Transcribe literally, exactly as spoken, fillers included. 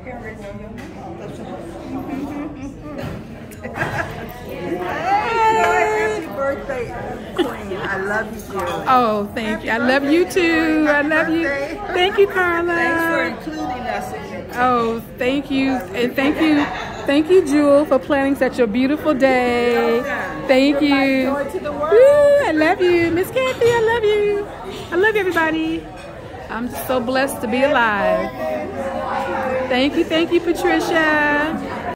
can't already know your name. That's Happy birthday, Queen. I love you, dearly. Oh, thank you. I love you too. I love you. Thank you, Carla. Thanks for including us in your Oh, thank you. And thank you. Thank you, Jewel, for planning such a beautiful day. Thank you. joy to the world. Woo, I love you. Miss Kathy, I love you. I love everybody. I'm just so blessed to be alive. Thank you, thank you, Patricia.